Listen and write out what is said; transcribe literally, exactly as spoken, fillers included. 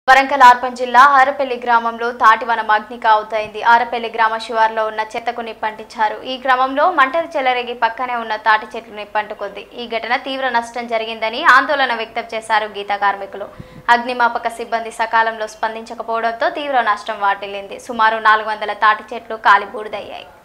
Warangal urban జిల్లా ఆరపల్లి గ్రామంలో తాటివనం అగ్నికి ఆవుతైంది. ఆరపల్లి గ్రామ శివార్లో ఉన్న చెత్తకు నిప్పంటించారు. ఈ క్రమంలో మంటలు చెలరేగి పక్కనే ఉన్న తాటి చెట్లు నిప్పంటుకుంది. ఈ ఘటన తీవ్ర నష్టం జరిగిందని ఆందోళన వ్యక్తం చేశారు గీత కార్మికులు. అగ్నిమాపక సిబ్బంది సకాలంలో స్పందించకపోవడంతో తీవ్ర నష్టం వాటిల్లింది. సుమారు నాలుగు వందల తాటి చెట్లు కాలి బూడిదయ్యాయి.